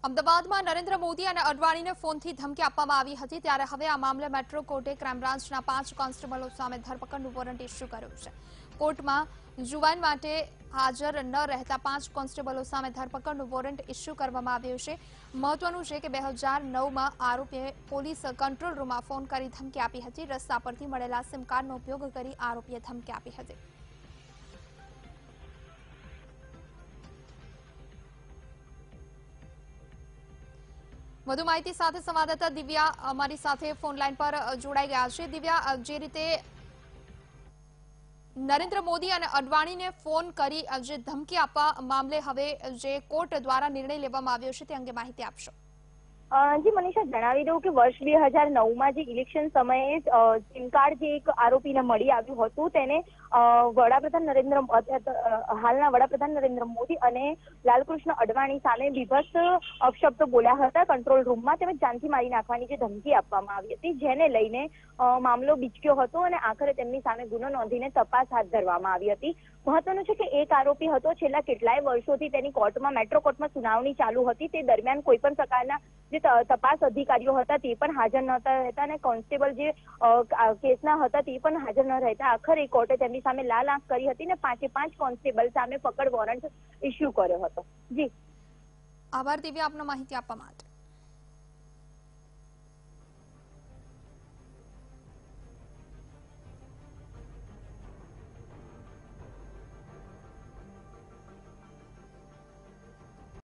અમદાવાદમાં નરેન્દ્ર મોદી અને અડવાણીને ફોનથી ધમકી આપવામાં આવી હતી ત્યારે હવે આ મામલે મેટ્રો કોર્ટે ક્રાઇમ બ્રાન્ચના 5 કોન્સ્ટેબલો સામે ધરપકડનું વોરંટ ઇસ્યુ કર્યું છે। કોર્ટમાં જુબાન માટે હાજર ન રહેતા 5 કોન્સ્ટેબલો સામે ધરપકડનું વોરંટ ઇસ્યુ કરવામાં આવ્યું છે। મહત્વનું છે કે 2009માં આરોપીએ પોલીસ કંટ્રોલ રૂમમાં ફોન કરી ધમકી આપી હતી। રસ્તા પરથી મળેલા સિમ કાર્ડનો ઉપયોગ કરી આરોપીએ ધમકી આપી હતી। વધુ માહિતી સાથે સંવાદદાતા દિવ્યા અમારી સાથે ફોન લાઈન પર જોડાઈ ગયા છે। દિવ્યા, જે રીતે નરેન્દ્ર મોદી અને અડવાણીને ફોન કરી જે ધમકી આપવા મામલે હવે જે કોર્ટ દ્વારા નિર્ણય લેવામાં આવ્યો છે તે અંગે માહિતી આપશો। જી મનીષા, જણાવી દઉં કે વર્ષ 2009માં જે ઇલેક્શન સમયે સિમ કાર્ડ જે એક આરોપીને મળી આવ્યું હતું તેને હાલના વડાપ્રધાન નરેન્દ્ર મોદી અને લાલકૃષ્ણ અડવાણી સામે બીભત્સ અપશબ્દો બોલ્યા હતા કંટ્રોલ રૂમમાં, તેમજ જાનથી મારી નાખવાની જે ધમકી આપવામાં આવી હતી, જેને લઈને મામલો બીચક્યો હતો અને આખરે તેમની સામે ગુનો નોંધીને તપાસ હાથ ધરવામાં આવી હતી। મહત્વનું છે કે એક આરોપી હતો, છેલ્લા કેટલાય વર્ષોથી તેની કોર્ટમાં મેટ્રો કોર્ટમાં સુનાવણી ચાલુ હતી, તે દરમિયાન કોઈ પણ પ્રકારના જે તપાસ અધિકારીઓ હતા તે પણ હાજર નહોતા રહેતા અને કોન્સ્ટેબલ જે કેસના હતા તે પણ હાજર ન રહેતા આખરે કોર્ટે તેમની સામે લાલ આંખ કરી હતી અને 5 કોન્સ્ટેબલ સામે પકડ વોરંટ ઇસ્યુ કર્યો હતો। જી આભાર દિવ્યા, આપનો માહિતી આપવા માટે।